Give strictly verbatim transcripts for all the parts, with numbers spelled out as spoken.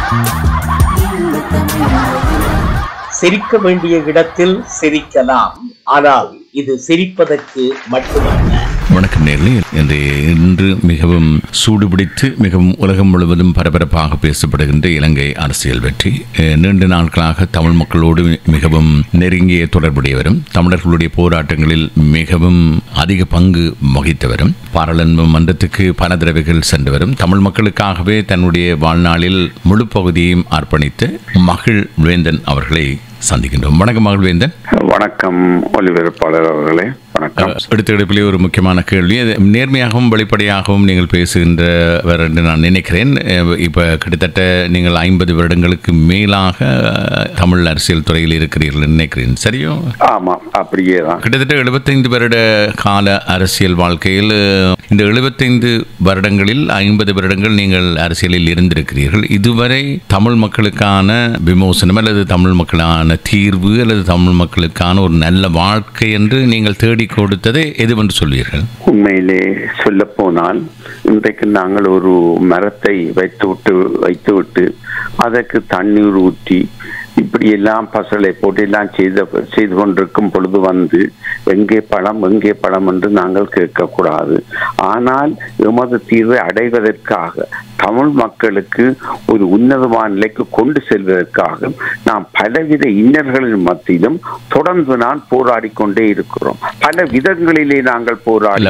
சிரிக்க வேண்டிய இடத்தில் சிரிக்கலாம், ஆனால் இது சிரிப்பதற்கு மட்டுமல்ல. வணக்கம் நேர்களே, என்று இன்று மிகவும் சூடுபிடித்து மிகவும் உலகம் முழுவதும் பரபரப்பாக பேசப்படுகின்ற இலங்கை அரசியல் வெற்றி. நீண்ட நாட்களாக தமிழ் மக்களோடு மிகவும் நெருங்கிய தொடர்புடையவரும், தமிழர்களுடைய போராட்டங்களில் மிகவும் அதிக பங்கு வகித்தவரும், பாராளுமன்றத்துக்கு பல தடவைகள் சென்றவரும், தமிழ் மக்களுக்காகவே தன்னுடைய வாழ்நாளில் முழு பகுதியையும் அர்ப்பணித்து மகிழ் வேந்தன் அவர்களை சந்திக்கின்றோம். வணக்கம் மகிழ் வேந்தன். வணக்கம் ஒலிபரப்பாளர் அவர்களே. வணக்கம். அடுத்த இடத்திலே ஒரு முக்கியமான கேள்வி. நேர்மையாகவும் வெளிப்படையாகவும் நீங்கள் பேசுகின்றவர் என்று நான் நினைக்கிறேன். இப்போ கிட்டத்தட்ட நீங்கள் ஐம்பது வருடங்களுக்கு மேலாக தமிழ் அரசியல் துறையில் இருக்கிறீர்கள் நினைக்கிறேன், சரியோ? ஆமாம், அப்படியே தான். கிட்டத்தட்ட எழுபத்தைந்து வருட கால அரசியல் வாழ்க்கையில் இந்த எழுபத்தைந்து வருடங்களில் ஐம்பது வருடங்கள் நீங்கள் அரசியலில் இருந்திருக்கிறீர்கள். இதுவரை தமிழ் மக்களுக்கான விமோசனம் அல்லது தமிழ் மக்களான தீர்வு அல்லது தமிழ் மக்களுக்கான ஒரு நல்ல வாழ்க்கை என்று நீங்கள் தேடி கொடுத்ததை எதுவென்று சொல்வீர்கள்? உண்மையிலே சொல்ல போனால், இன்றைக்கு நாங்கள் ஒரு மரத்தை வைத்துவிட்டு வைத்துவிட்டு அதற்கு தண்ணீர் ஊற்றி இப்படி எல்லாம் பசலை போட்டு எல்லாம் செய்த செய்து கொண்டிருக்கும் பொழுது வந்து எங்கே பழம் எங்கே பழம் என்று நாங்கள் கேட்கக்கூடாது. ஆனால் எமது தீர்வை அடைவதற்காக தமிழ் மக்களுக்கு ஒரு உன்னதமான நிலைக்கு கொண்டு செல்வதற்காக நாம் பலவித இன்னல்களின் மத்தியிலும் தொடர்ந்து நான் போராடி கொண்டே இருக்கிறோம். பல விதங்களிலே நாங்கள் போராடி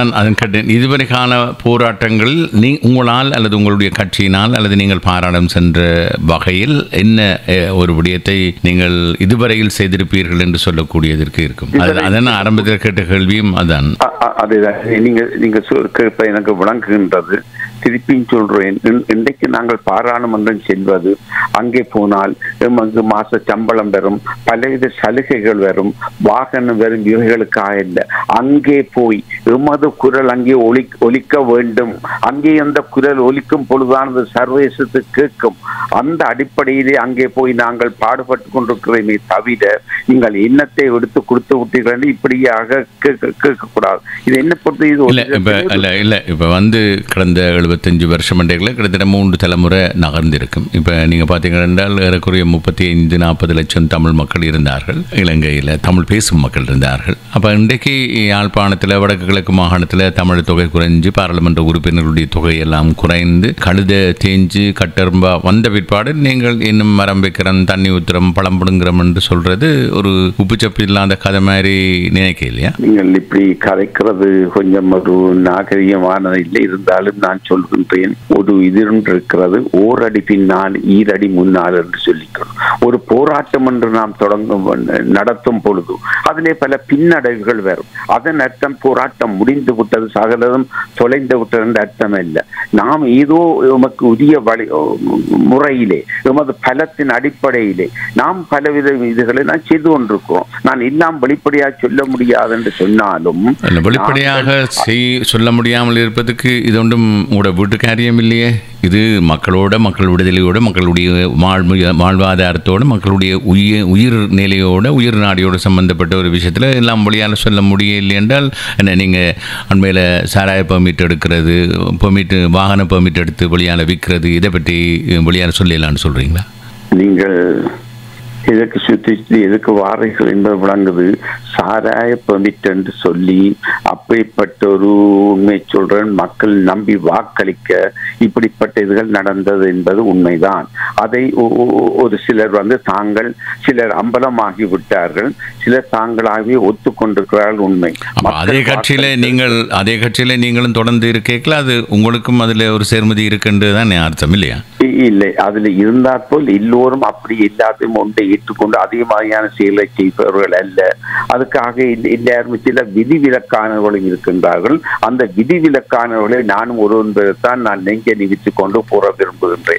இதுவரை கால போராட்டங்கள் நீ உங்களால் அல்லது உங்களுடைய கட்சியினால் அல்லது நீங்கள் பாராளும் சென்ற வகையில் என்ன ஒரு விடயத்தை நீங்கள் இதுவரையில் செய்திருப்பீர்கள் என்று சொல்லக்கூடியதற்கு இருக்கும்? அதான் ஆரம்பத்தில் கேட்ட கேள்வியும் அதான். அதுதான் நீங்க நீங்க எனக்கு விளங்குகின்றது. திருப்பியும் சொல்றேன், இன்றைக்கு நாங்கள் பாராளுமன்றம் செல்வது, அங்கே போனால் எமக்கு மாச சம்பளம் வரும், பலவித சலுகைகள் வரும், வாகனம் வரும், இவைகளுக்காக இல்லை. அங்கே போய் எமது குரல் அங்கே ஒலி ஒலிக்க வேண்டும். அங்கே அந்த குரல் ஒலிக்கும் பொழுதானது சர்வதேசத்துக்கு கேட்கும். அந்த அடிப்படையிலே அங்கே போய் நாங்கள் பாடுபட்டு கொண்டிருக்கிறோமே தவிர நீங்கள் எண்ணத்தை எடுத்து கொடுத்து விட்டீர்கள் இப்படியாக கேட்கக்கூடாது. இது என்ன பொறுத்து இது இல்லை இல்லை இப்போ வந்து கடந்த எழுபத்தஞ்சு வருஷம் மண்டைகளை கிட்டத்தட்ட மூன்று தலைமுறை நகர்ந்திருக்கும். இப்போ நீங்கள் பார்த்தீங்கன்னா என்றால் ஏறக்குறைய முப்பத்தி ஐந்து நாற்பது லட்சம் தமிழ் மக்கள் இருந்தார்கள் இலங்கையில், தமிழ் பேசும் மக்கள் இருந்தார்கள். அப்போ இன்றைக்கு யாழ்ப்பாணத்தில் வடக்கு கிழக்கு மாகாணத்தில் தமிழ் தொகை குறைஞ்சு பாராளுமன்ற உறுப்பினர்களுடைய தொகை எல்லாம் குறைந்து கழுத தேஞ்சு கட்டரும்பா வந்த பிற்பாடு நீங்கள் இன்னும் மரம் வைக்கிறோம், தண்ணி ஊத்துறோம், பழம் பிடுங்குறோம் என்று சொல்றது ஒரு உப்புச்சப்பு இல்லாத கதை மாதிரி நினைக்க இல்லையா? நீங்கள் இப்படி கதைக்கிறது கொஞ்சம் ஒரு நாகரிகமானது இல்லை. இருந்தாலும் நான் சொல்கின்றேன், ஒரு இது இருக்கிறது, ஓரடி பின்னால் ஈரடி முன்னால் என்று சொல்லிக்கிறோம். ஒரு போராட்டம் என்று நாம் தொடங்கும் நடத்தும் பொழுது அதிலே பல பின்னடைவுகள் வரும். அதன் அர்த்தம் போராட்டம் முடிந்து விட்டது, சகலதும் தொலைந்து விட்டது என்ற அர்த்தம் இல்லை. நாம் ஏதோ எமக்கு உரிய வழி முறையிலே எமது பலத்தின் அடிப்படையிலே நாம் பலவித இதுகளை நான் செய்து கொண்டிருக்கிறோம். நான் எல்லாம் வெளிப்படையாக சொல்ல முடியாது என்று சொன்னாலும் வெளிப்படையாக சொல்ல முடியாமல் இருப்பதற்கு இது ஒன்றும் உங்களோட வீட்டு காரியம் இல்லையே. இது மக்களோட, மக்கள் விடுதலையோட, மக்களுடைய வாழ்வு வாழ்வாதாரத்தோடு, மக்களுடைய உயிர் உயிர் நிலையோட, உயிர் நாடியோடு சம்பந்தப்பட்ட ஒரு விஷயத்தில் எல்லாம் மொழியால் சொல்ல முடியலை என்றால் என்ன? நீங்கள் அண்மையில் சாராய பெர்மிட் எடுக்கிறது, பெர்மிட் வாகன பெர்மிட் எடுத்து வெளியால் விற்கிறது, இதை பற்றி வெளியால் சொல்லலான்னு சொல்கிறீங்களா? நீங்கள் எதற்கு சுற்றி எதுக்கு வாரைகள் என்பது விளங்குது. சாராய பெர்மிட் என்று சொல்லி அப்படிப்பட்ட ஒரு உண்மை சொல்றேன், மக்கள் நம்பி வாக்களிக்க இப்படிப்பட்ட இதுகள் நடந்தது என்பது உண்மைதான். அதை ஒரு சிலர் வந்து தாங்கள் சிலர் அம்பலமாகி விட்டார்கள், சிலர் தாங்களாகவே ஒத்துக்கொண்டிருக்கிறார்கள். உண்மை. அதே கட்சியில நீங்கள் அதே கட்சியில நீங்களும் தொடர்ந்து இருக்கீங்களா? அது உங்களுக்கும் அதுல ஒரு சேர்மதி இருக்குன்றதுதான் அர்த்தம் இல்லையா? இல்லை, அதுல இருந்தாற் போல் எல்லோரும் அப்படி எல்லாத்தையும் ஒன்றை ஏற்றுக்கொண்டு அதே மாதிரியான செயலை செய்பவர்கள் அல்ல. அதுக்காக எல்லாரும் சில விதிவிலக்கானவர்களும் இருக்கின்றார்கள். அந்த விதிவிலக்கானவர்களை நானும் ஒரு என்பதைத்தான் நான் நெஞ்ச நிவித்துக் கொண்டு போற விரும்புகின்றேன்.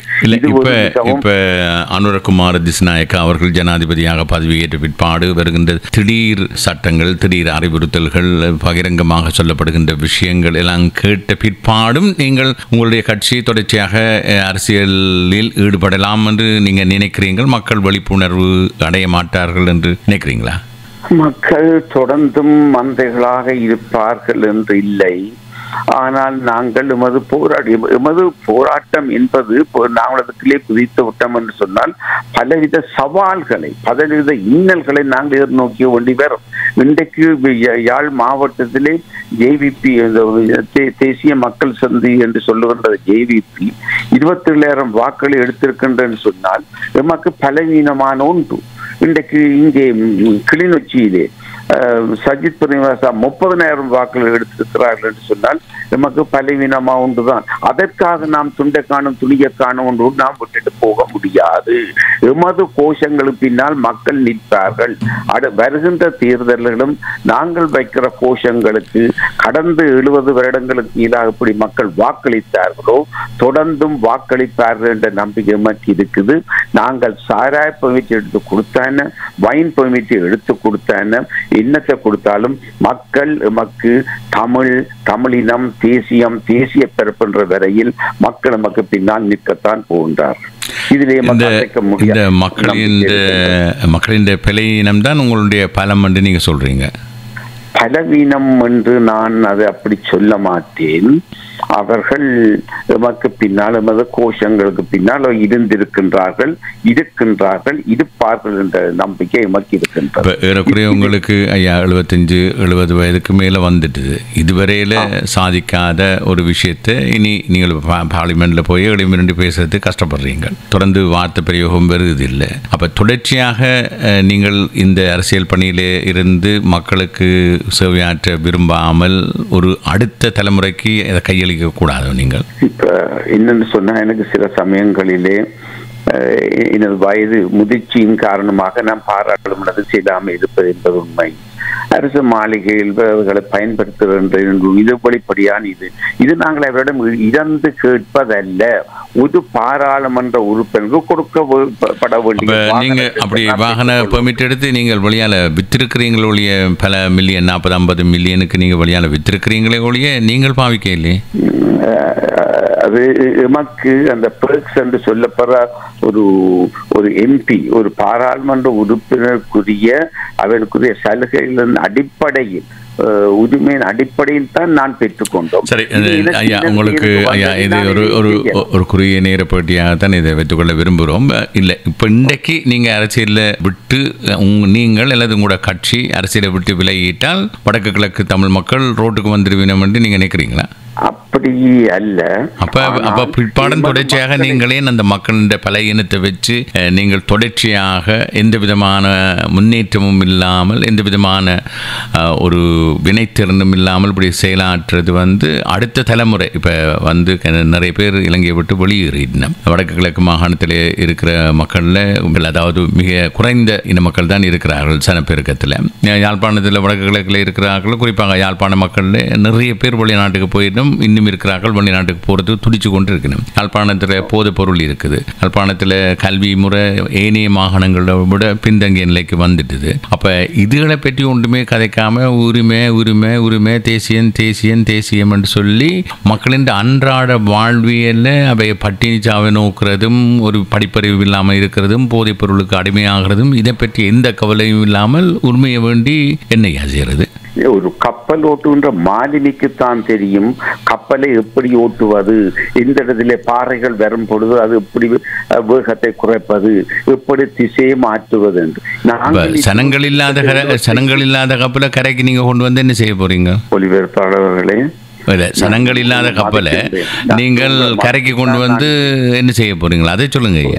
அனுரகுமார திஸ்நாயக்கா அவர்கள் ஜனாதிபதியாக பதவியேற்ற பிற்பாடு வருகின்ற திடீர் சட்டங்கள், திடீர் அறிவுறுத்தல்கள், பகிரங்கமாக சொல்லப்படுகின்ற விஷயங்கள் எல்லாம் கேட்ட பிற்பாடும் நீங்கள் உங்களுடைய கட்சி தொடர்ச்சியாக அரசியலில் ஈடுபடலாம் என்று நீங்க நினைக்கிறீர்கள்? மக்கள் விழிப்புணர்வு அடைய மாட்டார்கள் என்று நினைக்கிறீங்களா? மக்கள் தொடர்ந்தும் மந்தைகளாக இருப்பார்கள் என்று இல்லை. ஆனால் நாங்கள் எமது போராடி எமது போராட்டம் என்பது நாங்கள் அதுக்குள்ளே குதித்து விட்டோம் என்று சொன்னால் பலவித சவால்களை பலவித இன்னல்களை நாங்கள் எதிர்நோக்கிய வேண்டி வரும். இன்றைக்கு யாழ் மாவட்டத்திலே ஜேவிபி தேசிய மக்கள் சந்தி என்று சொல்லுகின்ற ஜேவிபி இருபத்தி ஏழாயிரம் வாக்களை எடுத்திருக்கின்றன்னு சொன்னால் எமக்கு பலவீனமான ஒன்று. இன்றைக்கு இங்கே கிளிநொச்சியிலே சஜித் பிரேமதாசா முப்பதனாயிரம் வாக்குகள் எடுத்திருக்கிறார்கள் என்று சொன்னால் நமக்கு பலவீனமா ஒன்றுதான். அதற்காக நாம் துண்டை காணும் துணியை காணும் ஒன்று நாம் விட்டுட்டு போக முடியாது. எமது கோஷங்களுக்கு பின்னால் மக்கள் நிற்பார்கள். அடு வருகின்ற தேர்தல்களும் நாங்கள் வைக்கிற கோஷங்களுக்கு கடந்த எழுபது வருடங்களுக்கு கீழாக எப்படி மக்கள் வாக்களித்தார்களோ தொடர்ந்தும் வாக்களிப்பார்கள் என்ற நம்பிக்கை எமக்கு இருக்குது. நாங்கள் சாராய பெர்மிட் எடுத்து கொடுத்தான, வைன் பெர்மிட் எடுத்து கொடுத்தான, என்னத்தை கொடுத்தாலும் மக்கள் எமக்கு தமிழ் தமிழினம் தேசியம் தேசிய பிறப்புன்ற வரையில் மக்கள் நமக்கு பின்னால் நிற்கத்தான் போகின்றார். இதிலே இந்த மக்களின் மக்களின் பலவீனம் தான் உங்களுடைய பலம் என்று நீங்க சொல்றீங்க. பலவீனம் என்று நான் அதை அப்படி சொல்ல மாட்டேன். அவர்கள் எமக்கு பின்னால் எமது கோஷங்களுக்கு பின்னால் இருந்திருக்கின்றார்கள், இருக்கின்றார்கள், இருப்பார்கள் என்ற நம்பிக்கை எமக்கு இருக்கின்றது. ஏறக்குறைய உங்களுக்கு ஐயா எழுபத்தஞ்சு எழுபது வயதுக்கு மேல வந்துட்டுது. இதுவரையில சாதிக்காத ஒரு விஷயத்தை இனி நீங்கள் பார்லிமெண்ட்ல போய் எழுமிரண்டு பேசுறது கஷ்டப்படுறீங்க. தொடர்ந்து வார்த்தை பிரயோகம் வருது இல்லை. அப்ப தொடர்ச்சியாக நீங்கள் இந்த அரசியல் பணியிலே இருந்து மக்களுக்கு சேவையாற்ற விரும்பாமல் ஒரு அடுத்த தலைமுறைக்கு அதை கையளிக்க கூடாது. நீங்கள் இப்ப என்னன்னு சொன்னா எனக்கு சில சமயங்களிலே எனது வயது முதிர்ச்சியின் காரணமாக நான் பாராளுமன்றத்தில் செய்யாமல் இருப்பது என்பது உண்மை. அரசு மாளிகையில் அவர்களை பயன்படுத்துகின்ற இது வெளிப்படையான இது இது நாங்கள் அவரிடம் இறந்து கேட்பதல்ல. ஒரு பாராளுமன்ற உறுப்பினருக்கு கொடுக்கப்பட வேண்டிய நீங்க அப்படி வாகன பெர்மிட் எடுத்து நீங்கள் வெளியால வித்திருக்கிறீங்களோ ஒழிய பல மில்லியன் நாற்பது ஐம்பது மில்லியனுக்கு நீங்க வெளியால வித்திருக்கிறீங்களே ஒழிய நீங்கள் பாவிக்க இல்லையே. அது எமக்கு அந்த பெர்க்ஸ் என்று சொல்லப்படுற ஒரு ஒரு எம்பி ஒரு பாராளுமன்ற உறுப்பினருக்குரிய அவருக்குரிய சலுகைகளின் அடிப்படையில் உரிமையின் அடிப்படையில் தான் நான் பெற்றுக்கொண்டோம். சரி ஐயா, உங்களுக்கு ஐயா இது ஒரு ஒரு ஒரு குறுகிய நேர போட்டியாக தான் இதை வைத்துக்கொள்ள விரும்புகிறோம். இல்லை இப்போ இன்றைக்கு நீங்கள் அரசியலில் விட்டு உங்க நீங்கள் அல்லது உங்களோட கட்சி அரசியலை விட்டு விலகிட்டால் வடக்கு கிழக்கு தமிழ் மக்கள் ரோட்டுக்கு வந்துடுவீனம் என்று நீங்கள் நினைக்கிறீங்களா? அப்படி அல்ல. அப்ப அப்ப பிற்பாடன் தொடர்ச்சியாக நீங்களே அந்த மக்களின் பல இனத்தை வச்சு நீங்கள் தொடர்ச்சியாக எந்த விதமான முன்னேற்றமும் இல்லாமல் எந்த விதமான ஒரு வினைத்திறனும் இல்லாமல் இப்படி செயலாற்றுறது வந்து அடுத்த தலைமுறை இப்போ வந்து நிறைய பேர் இலங்கையை விட்டு வெளியேறினோம். வடக்கு கிழக்கு மாகாணத்தில் இருக்கிற மக்களில் அதாவது மிக குறைந்த இன மக்கள் தான் இருக்கிறார்கள் சனப்பெருக்கத்தில். யாழ்ப்பாணத்தில் வடக்கு கிழக்கில் இருக்கிறார்கள், குறிப்பாக யாழ்ப்பாண மக்களில் நிறைய பேர் வெளிநாட்டுக்கு போயிடும் இன்னும் இருக்கிறார்கள். வெளிநாட்டுக்கு போகிறது துடிச்சு கொண்டு இருக்கணும். யாழ்ப்பாணத்தில் போதை பொருள் இருக்குது. யாழ்ப்பாணத்தில் கல்வி முறை ஏனைய மாகாணங்களை விட பின்தங்கிய நிலைக்கு வந்துட்டுது. அப்போ இதுகளை பற்றி ஒன்றுமே கதைக்காம உரிமை உரிமை உரிமை தேசியம் தேசியம் தேசியம் என்று சொல்லி மக்களின் அன்றாட வாழ்வியலில் அவை பட்டினி சாவை நோக்கிறதும் ஒரு படிப்பறிவு இல்லாமல் இருக்கிறதும் போதைப் பொருளுக்கு அடிமையாகிறதும் இதை பற்றி எந்த கவலையும் இல்லாமல் உரிமையை வேண்டி என்னையா செய்கிறது? ஒரு கப்பல் ஓட்டுகின்ற மாலுமிக்குத்தான் தெரியும் கப்பலை எப்படி ஓட்டுவது, எந்த இடத்துல பாறைகள் வரும் பொழுது அது எப்படி வேகத்தை குறைப்பது, எப்படி திசையை மாற்றுவது என்று. சனங்கள் இல்லாத சனங்கள் இல்லாத கப்பலை கரைக்கு நீங்க கொண்டு வந்து என்ன செய்ய போறீங்க? ஒலிபரப்பாளர்களே, சனங்கள் இல்லாத கப்பலை நீங்கள் கரைக்கு கொண்டு வந்து என்ன செய்ய போறீங்களா? அதை சொல்லுங்க ஐயா.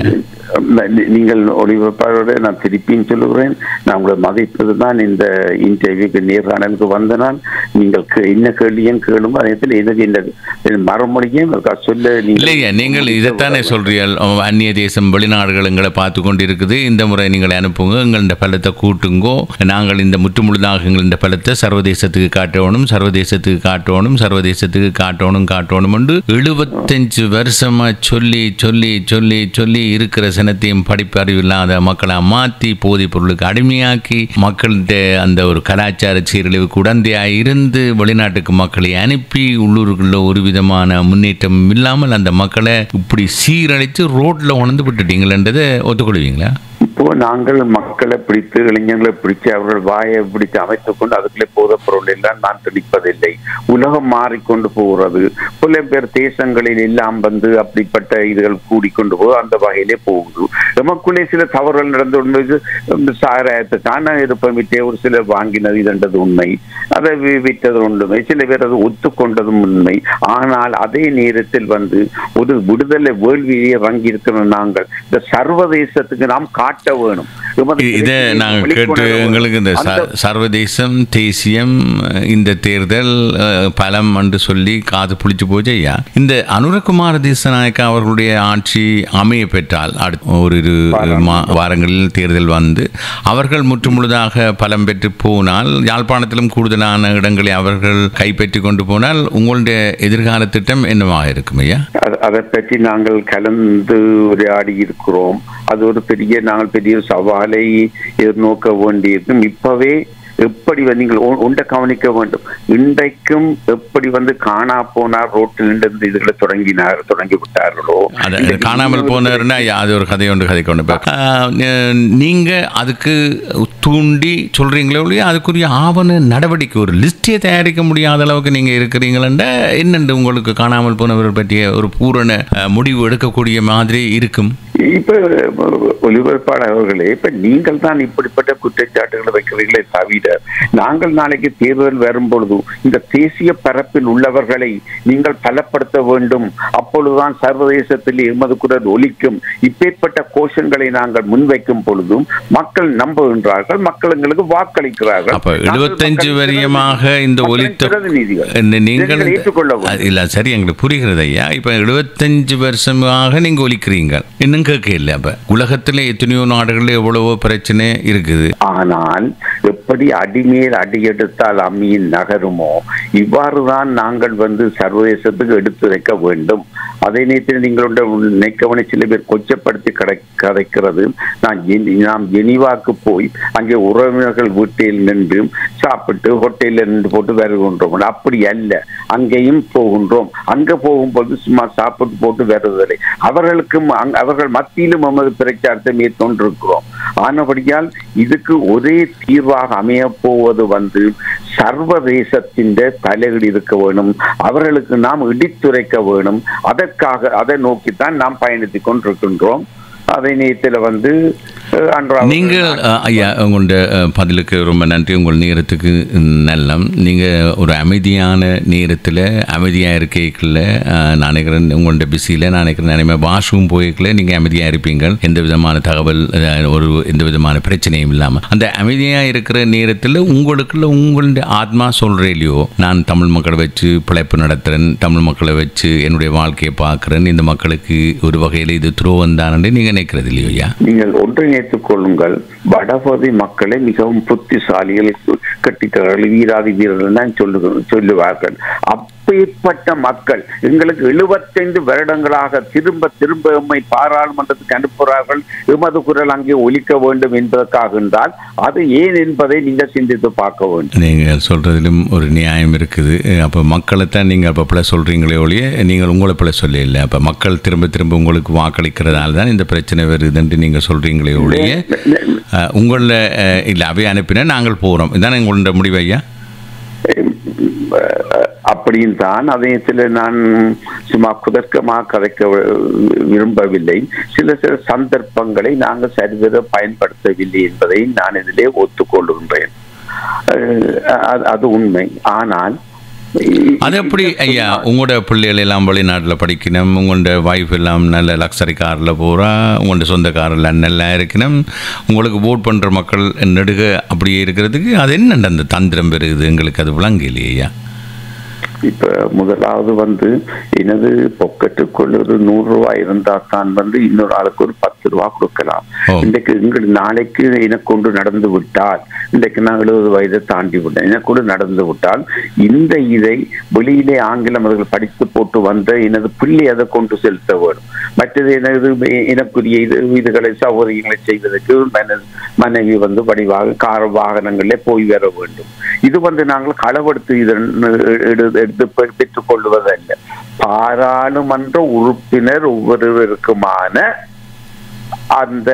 நீங்கள் ஒளிபரப்பாளரோட நான் திருப்பியும் சொல்லுகிறேன், நான் உங்களை மதிப்பது தான் இந்த இன்டர்வியூக்கு நேர்காணலுக்கு வந்த நான். நீங்கள் என்ன கேள்வியும் கேளுங்க, அதே எனக்கு இந்த மறுமொழியும் சொல்ல இல்லையா. நீங்கள் இதைத்தானே சொல்றீர்கள், அந்நிய தேசம் வெளிநாடுகள் எங்களை பார்த்து கொண்டு இருக்குது, இந்த முறை நீங்கள் அனுப்புங்க, எங்கள் பலத்தை கூட்டுங்கோ, நாங்கள் இந்த முற்றுமுழுதாக எங்கள் பலத்தை சர்வதேசத்துக்கு காட்டணும் சர்வதேசத்துக்கு காட்டணும் சர்வதேசத்துக்கு காட்டணும் காட்டணும் என்று எழுபத்தஞ்சு வருஷமா சொல்லி சொல்லி சொல்லி சொல்லி இருக்கிற சனத்தையும் படிப்பறிவு இல்லாத மக்களை மாற்றி போதைப் பொருளுக்கு அடிமையாக்கி மக்கள்கிட்ட அந்த ஒரு கலாச்சார சீரழிவுக்கு உடந்தையாக இருந்து வெளிநாட்டுக்கு மக்களை அனுப்பி உள்ளூருக்குள்ள ஒரு விதமான முன்னேற்றம் இல்லாமல் அந்த மக்களை இப்படி சீரழித்து ரோட்ல உணர்ந்து விட்டுட்டீங்களன்றதை ஒத்துக்கொள்வீங்களா? இப்போ நாங்கள் மக்களை பிடித்து இளைஞர்களை பிடிச்சு அவர்கள் வாயை பிடித்து அமைத்துக் கொண்டு அதுக்குள்ளே போத பொருள் எல்லாம் நான் திணிப்பதில்லை. உலகம் மாறிக்கொண்டு போகிறது. பல பேர் தேசங்களில் எல்லாம் வந்து அப்படிப்பட்ட இதுகள் கூடிக்கொண்டு போகுது. அந்த வகையிலே போகுது. நமக்குள்ளே சில தவறுகள் நடந்து உண்மை. சாராயத்துக்கான இருப்பமிட்டே ஒரு சிலர் வாங்கினது இதன்றது உண்மை, அதை விட்டது உண்மை, சில பேர் அதை ஒத்துக்கொண்டதும் உண்மை. ஆனால் அதே நேரத்தில் வந்து ஒரு விடுதலை வேள்வியை இறங்கி இருக்கிற நாங்கள் இந்த சர்வதேசத்துக்கு நாம் காட்ட வேணும். இதை நாங்கள் கேட்டு எங்களுக்கு இந்த சர்வதேசம் தேசியம் இந்த தேர்தல் பலம் என்று சொல்லி காது புளிச்சு போச்சு ஐயா. இந்த அனுரகுமார திசாநாயக்கா அவர்களுடைய ஆட்சி அமைய பெற்றால் அடுத்த ஒரு வாரங்களில் தேர்தல் வந்து அவர்கள் முற்றுமுழுதாக பலம் பெற்று போனால், யாழ்ப்பாணத்திலும் கூடுதலான இடங்களை அவர்கள் கைப்பற்றி கொண்டு போனால் உங்களுடைய எதிர்கால திட்டம் என்னவாக இருக்கும் ஐயா? அதை பற்றி நாங்கள் கலந்து உரையாடி இருக்கிறோம். அது ஒரு பெரிய நாங்கள் பெரிய சவாலை எதிர்நோக்க வேண்டியிருக்கும். இப்பவே எப்படி நீங்கள் ஒன்றை கவனிக்க வேண்டும். இன்றைக்கும் எப்படி வந்து காணா போனார் ரோட்டில் இருந்து இதுகளை தொடங்கினார் தொடங்கி விட்டார்களோ, காணாமல் போனார்னா அது ஒரு கதை ஒன்று கதை கொண்டு நீங்க அதுக்கு தூண்டி சொல்றீங்களே ஒழிய அதுக்குரிய ஆவண நடவடிக்கை ஒரு லிஸ்டே தயாரிக்க முடியாத அளவுக்கு நீங்க இருக்கிறீங்களா? என்னென்று உங்களுக்கு காணாமல் போனவர்கள் பற்றிய ஒரு பூரண முடிவு எடுக்கக்கூடிய மாதிரி இருக்கும்? இப்ப ஒலிபரப்பாளர் அவர்களே, இப்ப நீங்கள் தான் இப்படிப்பட்ட குற்றச்சாட்டுகளை வைக்கிறீர்களே தவிர, நாங்கள் நாளைக்கு தேர்தல் வரும் பொழுது இந்த தேசிய பரப்பில் உள்ளவர்களை நீங்கள் பலப்படுத்த வேண்டும். அப்பொழுதுதான் சர்வதேசத்தில் எமது குரல் ஒலிக்கும். இப்பேற்பட்ட கோஷங்களை நாங்கள் முன்வைக்கும் பொழுதும் மக்கள் நம்புகின்றார்கள், மக்கள் எங்களுக்கு வாக்களிக்கிறார்கள். எழுபத்தஞ்சு வரியமாக இந்த ஒலித்த நீங்கள் இல்ல சரி, எங்களுக்கு புரிகிறது ஐயா. இப்ப எழுபத்தஞ்சு வருஷமாக நீங்க ஒலிக்கிறீங்க, இன்னும் கேட்க இல்லை. அப்ப உலகத்துல எத்தனையோ நாடுகளில் எவ்வளவோ பிரச்சனை இருக்குது. ஆனால் எப்படி அடிமேல் அடி எடுத்தால் அம்மியின் நகருமோ இவ்வாறுதான் நாங்கள் வந்து சர்வதேசத்துக்கு எடுத்து வைக்க வேண்டும். அதே நேரத்தில் நீங்களுடைய நினைக்கவனை சில பேர் கொச்சப்படுத்தி கடை கதைக்கிறது. நான் நாம் ஜெனீவாக்கு போய் அங்கே உறவினர்கள் வீட்டில் நின்று சாப்பிட்டு ஹோட்டலில் நின்று போட்டு வருகின்றோம். அப்படி அல்ல, அங்கேயும் போகின்றோம். அங்க போகும்போது சும்மா சாப்பிட்டு போட்டு வருவதில்லை. அவர்களுக்கும் அவர்கள் மத்தியிலும் நமது பிரச்சாரத்தை மேற்கொண்டிருக்கிறோம். ஆனபடியால் இதுக்கு ஒரே தீர்வாக அமைய போவது வந்து சர்வதேசத்தின் தலையீடு இருக்க வேணும். அவர்களுக்கு நாம் இடித்துரைக்க வேணும். அதற்காக அதை நோக்கித்தான் நாம் பயணித்துக் கொண்டிருக்கின்றோம். அதே நேரத்தில் வந்து நீங்கள் ஐயா உங்களுடைய பதிலுக்கு ரொம்ப நன்றி. உங்கள் நேரத்துக்கு நல்லம். நீங்கள் ஒரு அமைதியான நேரத்தில் அமைதியாக இருக்கைக்குள்ள நான் நினைக்கிறேன் உங்களுடைய பிஸியில் நான் நினைக்கிறேன் நிறைய வாஷ்ரூம் போய்க்குள்ள நீங்கள் அமைதியாக இருப்பீங்க. எந்த விதமான தகவல் ஒரு எந்த விதமான பிரச்சனையும் இல்லாமல் அந்த அமைதியாக இருக்கிற நேரத்தில் உங்களுக்குள்ள உங்களுடைய ஆத்மா சொல்கிறே இல்லையோ, நான் தமிழ் மக்களை வச்சு பிழைப்பு நடத்துகிறேன், தமிழ் மக்களை வச்சு என்னுடைய வாழ்க்கையை பார்க்குறேன், இந்த மக்களுக்கு ஒரு வகையில் இது துரோகம் தானே நீங்கள் நினைக்கிறது இல்லையோ ஐயா? நீங்கள் ஒன்றிணைத்துக் கொள்ளுங்கள். வடபகுதி மக்களை மிகவும் புத்திசாலிகள், கட்டித்தவர்கள், வீராதி வீரர்கள் தான் சொல்லு சொல்லுவார்கள். அப்பேற்பட்ட மக்கள் எங்களுக்கு எழுபத்தைந்து வருடங்களாக திரும்ப திரும்ப எம்மை பாராளுமன்றத்துக்கு அனுப்புகிறார்கள். எமது குரல் அங்கே ஒலிக்க வேண்டும் என்பதற்காக என்றால் அது ஏன் என்பதை நீங்கள் சிந்தித்து பார்க்க வேண்டும். நீங்கள் சொல்றதிலும் ஒரு நியாயம் இருக்குது. அப்போ மக்களைத்தான் நீங்கள் அப்போ பிள்ளை சொல்றீங்களே ஒழிய நீங்கள் உங்களை பிள்ளை சொல்ல இல்லை. அப்போ மக்கள் திரும்ப திரும்ப உங்களுக்கு வாக்களிக்கிறதால தான் இந்த பிரச்சனை வருதுன்னு நீங்கள் சொல்றீங்களே ஒழிய உங்களில் இல்லை அவை அனுப்பினா நாங்கள் போகிறோம். இதுதான் எங்களோட முடிவு ஐயா. அப்படின்னு தான் அதே சில நான் சும்மா குதர்க்கமாக கதைக்க விரும்பவில்லை. சில சில சந்தர்ப்பங்களை நாங்கள் சரிவர பயன்படுத்தவில்லை என்பதை நான் இதிலே ஒத்துக்கொள்கின்றேன். அது உண்மை. ஆனால் அது எப்படி ஐயா, உங்களோட பிள்ளைகள் எல்லாம் வெளிநாட்டில் படிக்கணும், உங்களோட வைஃப் எல்லாம் நல்ல லக்ஸரி காரில் போகிறா, உங்களோட சொந்த காரில் நல்லா இருக்கணும், உங்களுக்கு ஓட் பண்ணுற மக்கள் நெடுக அப்படியே இருக்கிறதுக்கு அது என்ன அந்த தந்திரம் பெறுகுது? எங்களுக்கு அது விளங்கு இல்லையா? இப்ப முதலாவது வந்து எனது பொக்கெட்டுக்குள் ஒரு நூறு ரூபாய் இருந்தா தான் வந்து இன்னொரு ஆளுக்கு ஒரு பத்து ரூபா கொடுக்கலாம். இன்றைக்கு எங்களுக்கு நாளைக்கு எனக்கு கொண்டு நடந்து விட்டால், இன்றைக்கு நான் எழுபது வயதை தாண்டி விட்டேன், எனக்கு கொண்டு நடந்து விட்டால் இந்த இதை வெளியிலே ஆங்கிலம் அவர்கள் படித்து போட்டு வந்த எனது பிள்ளை அதை கொண்டு செலுத்த வேண்டும். மற்றது எனது எனக்குரிய இது இதுகளை சௌகரியங்களை செய்வதற்கு மனைவி வந்து வடிவாக கார் வாகனங்களே போய் வர வேண்டும். இது வந்து நாங்கள் களவெடுத்து இதன் எடுத்து பெற்றுக் கொள்வதல்ல. பாராளுமன்ற உறுப்பினர் ஒவ்வொருவருக்குமான அந்த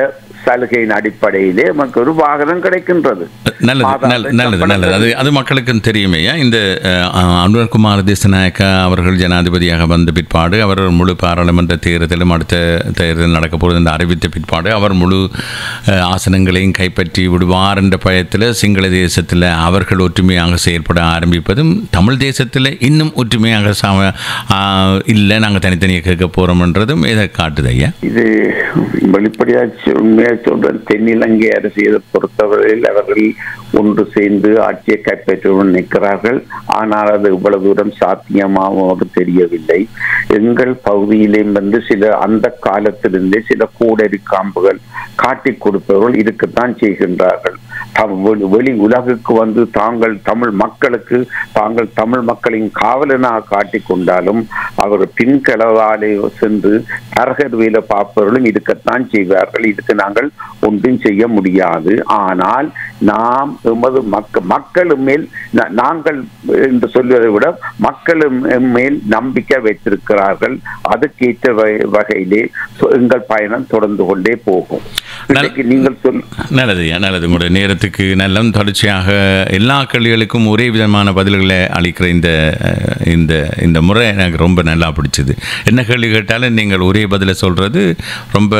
சலுகையின் அடிப்படையிலே நமக்கு ஒரு வாகனம் கிடைக்கின்றது. நல்லது நல்லது நல்லது அது அது மக்களுக்கும் தெரியுமே. இந்த அனுரகுமார் திசாநாயக்கா அவர்கள் ஜனாதிபதியாக வந்த பிற்பாடு அவர் முழு பாராளுமன்ற தேர்தலும் அடுத்த தேர்தல் நடக்க போகிறது என்று அறிவித்த பிற்பாடு அவர் முழு ஆசனங்களையும் கைப்பற்றி விடுவார் என்ற பயத்தில் சிங்கள தேசத்தில் அவர்கள் ஒற்றுமையாக செயல்பட ஆரம்பிப்பதும் தமிழ் தேசத்தில் இன்னும் ஒற்றுமையாக இல்லை நாங்கள் தனித்தனியாக கேட்க போகிறோம்ன்றதும் இதை காட்டுது ஐயா. இது வெளிப்படையாக உண்மையாக சொல்கிறேன். தென்னிலங்கை அரசியலை பொறுத்தவரையில் அவர்கள் ஒன்று சேர்ந்து ஆட்சியை கைப்பற்ற நிற்கிறார்கள். ஆனால் அது இவ்வளவு தூரம் சாத்தியமாக தெரியவில்லை. எங்கள் பகுதியிலேயும் வந்து சில அந்த காலத்திலிருந்தே சில கூடரி காம்புகள் காட்டிக் கொடுப்பவர்கள் இருக்கத்தான் செய்கின்றார்கள். வெளி உலகுக்கு வந்து தாங்கள் தமிழ் மக்களுக்கு தாங்கள் தமிழ் மக்களின் காவலனாக காட்டிக் கொண்டாலும் அவர் பின்களவாலே சென்று அரகர் வேலை பார்ப்பவர்களும் இருக்கத்தான் செய்வார்கள். இதுக்கு நாங்கள் ஒன்றும் செய்ய முடியாது. ஆனால் நாம் எமது மக்க மக்களும் மேல் நாங்கள் என்று சொல்வதை விட மக்களும் மேல் நம்பிக்கை வைத்திருக்கிறார்கள். அதுக்கேற்ற வகையிலே எங்கள் பயணம் தொடர்ந்து கொண்டே போகும். நீங்கள் சொல் நல்லது நல்லது உங்களுடைய நேரத்துக்கு நல்ல தொடர்ச்சியாக எல்லா கேள்விகளுக்கும் ஒரே விதமான பதில்களை அளிக்கிற இந்த இந்த இந்த முறை எனக்கு ரொம்ப நல்லா பிடிச்சது. என்ன கேள்வி கேட்டாலும் நீங்கள் ஒரே பதிலை சொல்றது ரொம்ப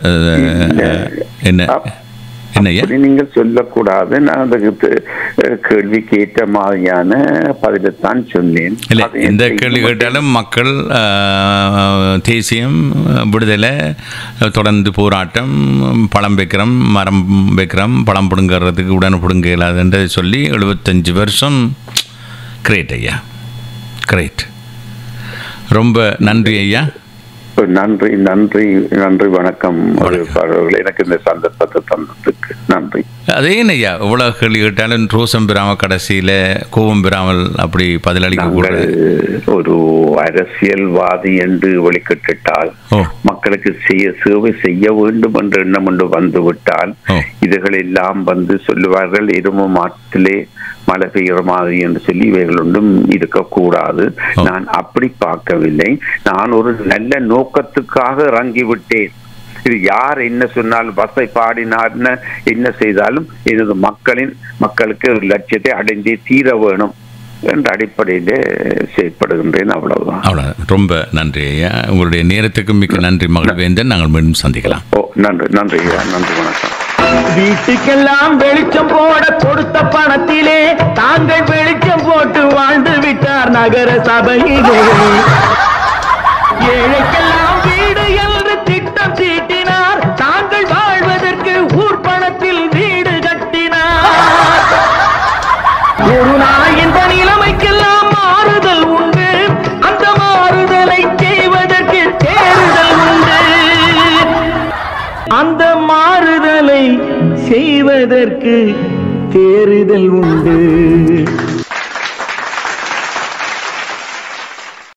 என்ன நீங்கள் சொல்லக்கூடாது. நான் அதுக்கு கேள்வி கேட்ட மாதிரியான பதிலைத்தான் சொன்னேன். இல்லை எந்த கேள்வி கேட்டாலும் மக்கள் தேசியம் விடுதலை தொடர்ந்து போராட்டம் பழம் வைக்கிறோம் மரம் வைக்கிறோம் பழம் பிடுங்கிறதுக்கு உடனே பிடுங்க இல்லாதுன்ற சொல்லி எழுபத்தஞ்சு வருஷம் கிரேட் ஐயா கிரேட். ரொம்ப நன்றி ஐயா. நன்றி நன்றி நன்றி வணக்கம். எனக்கு இந்த சந்தர்ப்பத்தை தந்ததுக்கு நன்றி. அதே ஐயா எவ்வளவு கேள்வி கேட்டாலும் ரோசம் பெறாமல் கடைசியில கோபம் பெறாமல் அப்படி பதிலளிக்க கூட ஒரு அரசியல்வாதி என்று வெளிக்கிட்டால் மக்களுக்கு செய்ய சேவை செய்ய வேண்டும் என்ற எண்ணம் என்று வந்துவிட்டால் இதுகள் எல்லாம் வந்து சொல்லுவார்கள் எரும மாட்டிலே மழை பெய்கிற மாதிரி என்று சொல்லி இவைகள் ஒன்றும் இருக்கக்கூடாது. நான் அப்படி பார்க்கவில்லை. நான் ஒரு நல்ல நோக்கத்துக்காக இறங்கிவிட்டேன். இது யார் என்ன சொன்னாலும் வசை பாடினார் என்ன செய்தாலும் எனது மக்களின் மக்களுக்கு ஒரு லட்சியத்தை அடைந்தே தீர வேணும் என்ற அடிப்படையிலே செயற்படுகின்றேன். அவ்வளவுதான். அவ்வளவு. ரொம்ப நன்றி ஐயா. உங்களுடைய நேரத்துக்கு மிக்க நன்றி மகிழ்வேந்தன். நாங்கள் மீண்டும் சந்திக்கலாம். ஓ நன்றி நன்றி ஐயா. நன்றி வணக்கம். வீட்டுக்கெல்லாம் வெளிச்சம் போட கொடுத்த பணத்திலே தாங்கள் வெளிச்சம் போட்டு வாழ்ந்து விட்டார் நகர சபையிலே. ஏழைக்கெல்லாம் வீடு என்று திட்டம் தீட்டினார். தாங்கள் வாழ்வதற்கு ஊர் பணத்தில் வீடு கட்டினார். ஒரு நாள் இந்த நிலைமைக்கெல்லாம் மாறுதல் உண்டு. அந்த மாறுதலை செய்வதற்கு தேர்தல் உண்டு. அந்த மாறுதலை செய்வதற்கு தேர்தல் உண்டு.